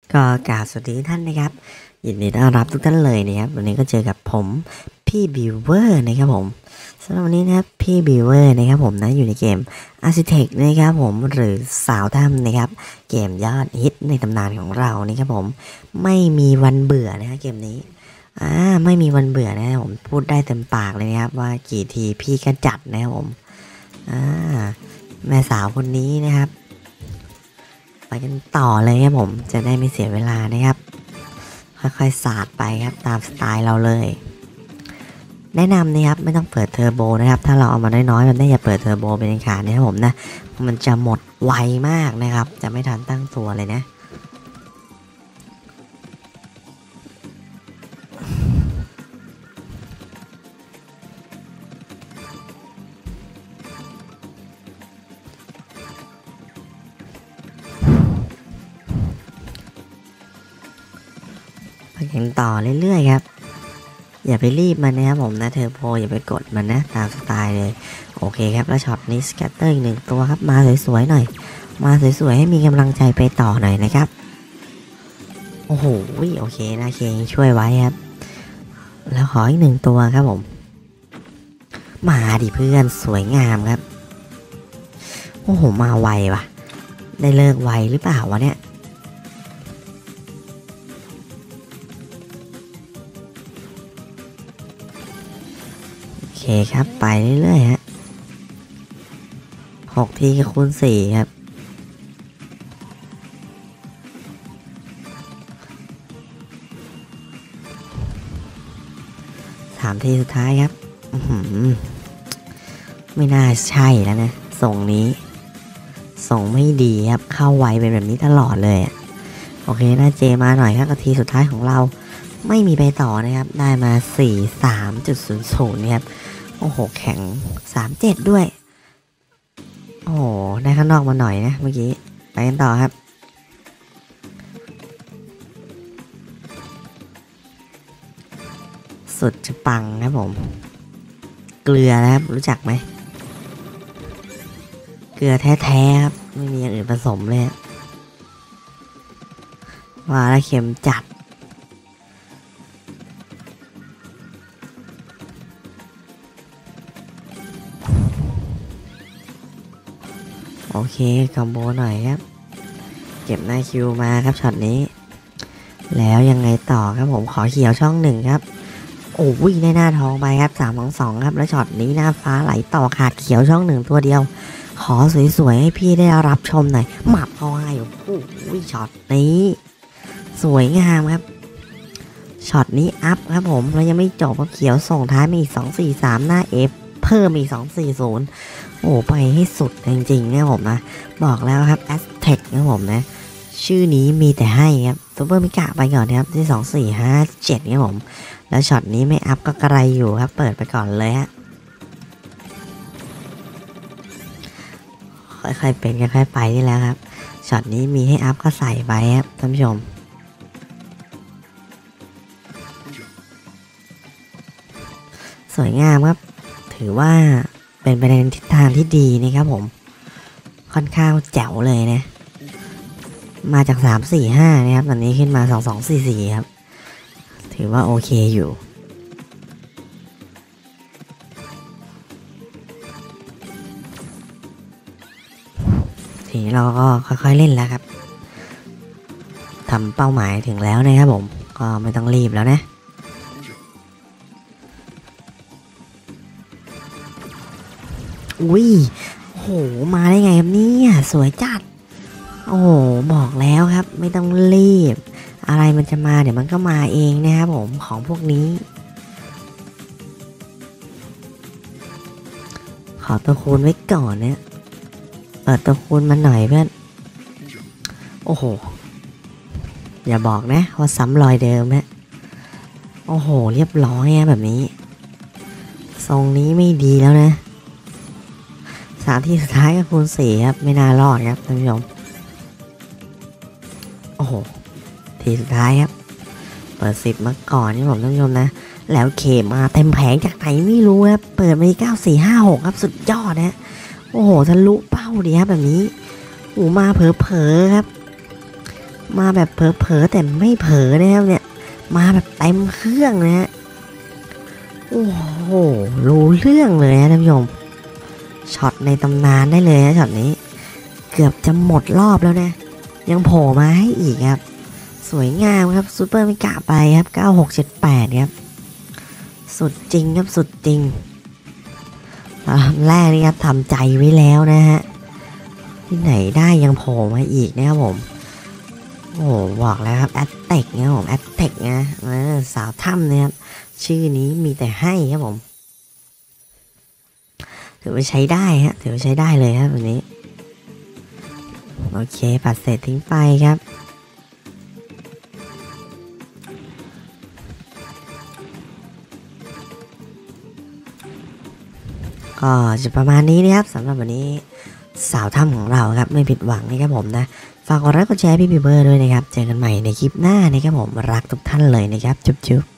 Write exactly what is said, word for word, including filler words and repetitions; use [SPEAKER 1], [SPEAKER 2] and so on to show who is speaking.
[SPEAKER 1] ก็กราบสวัสดีท่านนะครับยินดีต้อนรับทุกท่านเลยนะครับวันนี้ก็เจอกับผมพี่บิวเวอร์นะครับผมสำหรับวันนี้นะครับพี่บิวเวอร์นะครับผมนะอยู่ในเกม Architect นะครับผมหรือสาวถ้ำนะครับเกมยอดฮิตในตำนานของเรานี่ครับผมไม่มีวันเบื่อนะเกมนี้อ่าไม่มีวันเบื่อนะผมพูดได้เต็มปากเลยนะครับว่ากี่ทีพี่ก็จัดนะครับผมอ่าแม่สาวคนนี้นะครับไปกันต่อเลยครับผมจะได้ไม่เสียเวลานะครับค่อยๆสาดไปครับตามสไตล์เราเลยแนะนำนะครับไม่ต้องเปิดเทอร์โบนะครับถ้าเราเอามาน้อยๆมันได้อย่าเปิดเทอร์โบเป็นขาดนะครับผมนะมันจะหมดไวมากนะครับจะไม่ทันตั้งตัวเลยนะไปกันต่อเรื่อยๆครับอย่าไปรีบมันนะครับผมนะเทอร์โบอย่าไปกดมันนะตามสไตล์เลยโอเคครับแล้วช็อตนี้สแกตเตอร์อีกหนึ่งตัวครับมาสวยๆหน่อยมาสวยๆให้มีกำลังใจไปต่อหน่อยนะครับโอ้โหโอเคนะเคช่วยไว้ครับแล้วขออีกหนึ่งตัวครับผมมาดิเพื่อนสวยงามครับโอ้โหมาไวว่ะได้เลิกไวหรือเปล่าวะเนี่ยโอเคครับไปเรื่อยๆฮะหกทีคูณสี่ครับสามทีสุดท้ายครับอือไม่น่าใช่แล้วนะส่งนี้ส่งไม่ดีครับเข้าไวเป็นแบบนี้ตลอดเลยโอเคน่าเจมาหน่อยครับนาทีสุดท้ายของเราไม่มีไปต่อนะครับได้มา สี่สิบสามจุดศูนย์ศูนย์ นะครับโอ้โหแข็งสามสิบเจ็ดด้วยโอ้โหได้ข้างนอกมาหน่อยนะเมื่อกี้ไปกันต่อครับสุดจะปังครับผมเกลือนะครับรู้จักไหมเกลือแท้ๆครับไม่มีอย่างอื่นผสมเลยว่าแล้วเค็มจัดโอเคคอมโบหน่อยครับเก็บหน้าคิวมาครับช็อตนี้แล้วยังไงต่อครับผมขอเขียวช่องหนึ่งครับโอ้ยได้หน้าทองไปครับสามสองสองครับแล้วช็อตนี้หน้าฟ้าไหลต่อขาดเขียวช่องหนึ่งตัวเดียวขอสวยๆให้พี่ได้รับชมหน่อยหมับเข้าให้โอ้ยช็อตนี้สวยงามครับช็อตนี้อัพครับผมแล้วยังไม่จบเพราะเขียวส่งท้ายมาอีกสองสี่สามหน้า F เพิ่มอีกสองสี่ศูนย์โอ้ไปให้สุดจริงๆเนี่ยผมนะบอกแล้วครับ Aztec นะผมนะชื่อนี้มีแต่ให้ครับซูเปอร์มิกะไปก่อนครับที่สองสี่ห้าเจ็ดเนี่ยผมแล้วช็อตนี้ไม่อัพก็กระไรอยู่ครับเปิดไปก่อนเลยฮะค่อยๆเป็นค่อยๆไปนี่แล้วครับช็อตนี้มีให้อัพก็ใส่ไปครับท่านผู้ชมสวยงามครับถือว่าเป็นไปในทิศทางที่ดีนะครับผมค่อนข้างแจ๋วเลยนะมาจากสามสี่ห้านะครับตอนนี้ขึ้นมาสองสองสี่สี่ครับถือว่าโอเคอยู่ทีนี้เราก็ค่อยๆเล่นแล้วครับทำเป้าหมายถึงแล้วนะครับผมก็ไม่ต้องรีบแล้วนะอุ้ยโหมาได้ไงครับเนี่ยสวยจัดโอ้โหบอกแล้วครับไม่ต้องรีบอะไรมันจะมาเดี๋ยวมันก็มาเองนะครับผมของพวกนี้ขอตัวคูณไว้ก่อนเนี่ยเปิดตัวคูณมาหน่อยเพื่อนโอ้โหอย่าบอกนะว่าซ้ำรอยเดิมนะโอ้โหเรียบร้อยแบบนี้ทรงนี้ไม่ดีแล้วนะสามที่สุดท้ายก็คูณสี่ครับไม่น่ารอดครับท่านผู้ชมโอ้โหทีสุดท้ายครับเปิดสิบมาก่อนนี่ผมท่านผู้ชมนะแล้วเข็มมาเต็มแผงจากไหนไม่รู้ครับเปิดมาเก้าสี่ห้าหกครับสุดยอดนะโอ้โหทะลุเป้าดีครับแบบนี้โอ้มาเผลอๆครับมาแบบเผลอๆแต่ไม่เผลอนะครับเนี่ยมาแบบเต็มเครื่องนะฮะโอ้โหรู้เรื่องเลยนะท่านผู้ชมช็อตในตำนานได้เลยนะช็อตนี้เกือบจะหมดรอบแล้วนะยังโผล่มาให้อีกครับสวยงามครับซูเปอร์มิกะไปครับเก้าหกเจ็ดแปดครับสุดจริงครับสุดจริงตอนแรกนี่ครับทำใจไว้แล้วนะฮะที่ไหนได้ยังโผล่มาอีกนะครับผมโอ้บอกแล้วครับแอตเทคนะผมแอตเทคนะสาวถ้ำนะครับชื่อนี้มีแต่ให้ครับผมถือว่าใช้ได้ฮะถือว่าใช้ได้เลยครับวันนี้โอเคปัดเศษทิ้งไปครับก็จะประมาณนี้นะครับสำหรับวันนี้สาวถ้ำของเราครับไม่ผิดหวังนะครับผมนะฝากกดไลค์กดแชร์พี่บิวเบอร์ด้วยนะครับเจอกันใหม่ในคลิปหน้านะครับผมรักทุกท่านเลยนะครับจุ๊บๆ